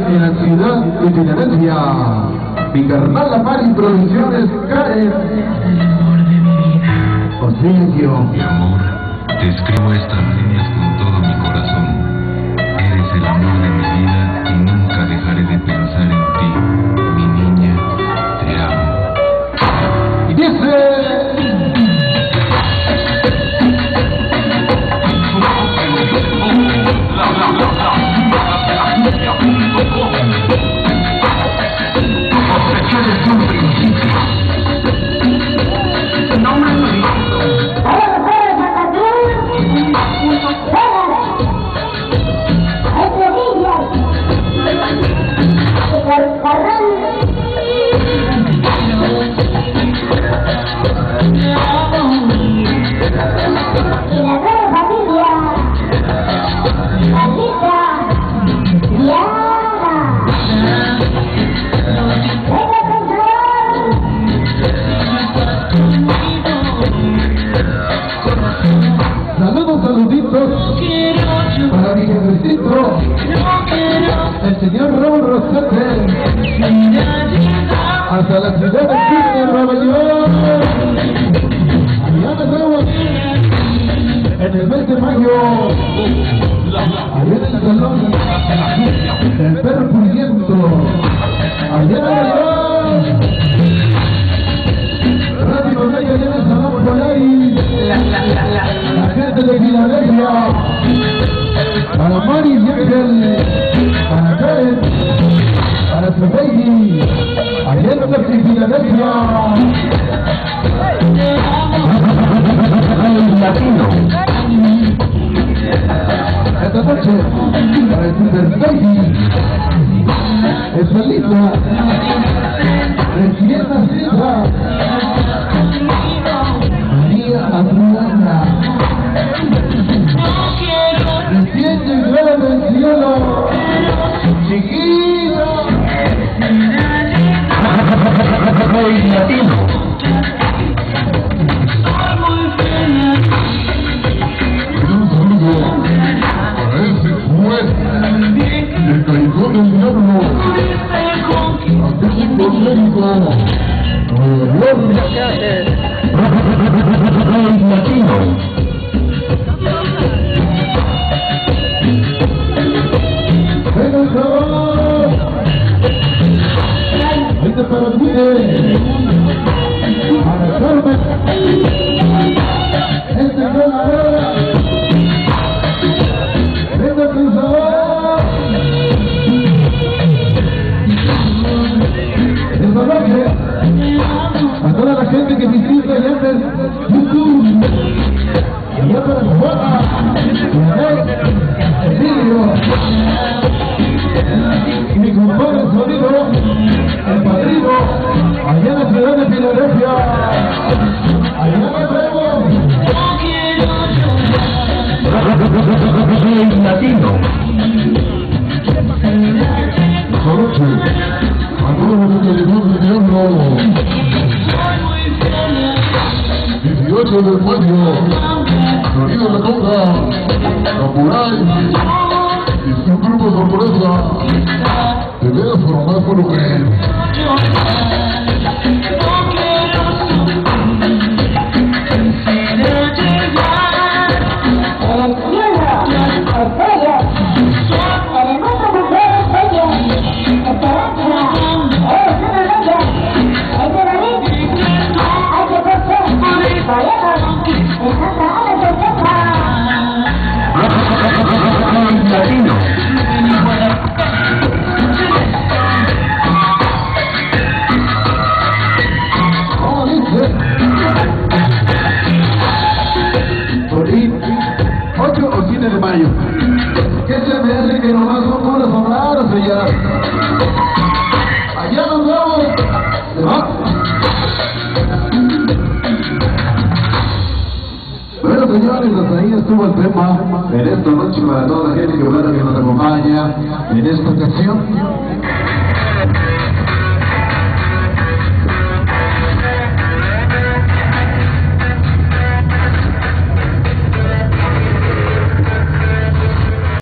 en la ciudad de Filadelfia. Mi carnal La Mari Producciones Karen. Osilio. Mi amor, te escribo estas líneas con todo mi corazón. Eres el amor de mi vida y nunca dejaré de pensar en ti. Mi niña, te amo. Y dice... Saluditos para mi jefecito, el señor Raúl Rosete, hasta la ciudad de Sydney, Nueva York. Allá nos vemos en el mes de mayo, allá en el salón del perro puriento, allá en Nueva York. Rápido, allá en el salón Polaris. La gente de Filadelfia, para Mari y Ángel, para Karen, para su baby, allá en Filadelfia. Latino. Esta noche, para el super baby, es Felisa, recién nacida. Adriana, recién llegada del cielo, chiquito, latino. Un saludo para ese juez de Callejón del Diablo, aquí en Puerto México, latino. Venga el sabor. Este para Guide. Para Carmen. Este es la hora. Venga con sabor. Esta noche, a toda la gente que visita allá en YouTube, allá para Juana, Emilio, y mi compadre sonido, el padrino, allá en la ciudad de Filadelfia, allá nos vemos. Latino. Esta noche, a todos los que les gusta el diablo, 18 de mayo, Florida La Conga, Capuray y su grupo sorpresa, de veras por más por lo que latino. ¿Cómo dice? Por ahí, 8 o 7 de mayo. ¿Qué se me hace que nomás son puras sobradas allá? Allá nos vemos. ¿Se va? Bueno, señores, hasta ahí estuvo el tema en esta noche para toda la gente que nos acompaña en esta ocasión.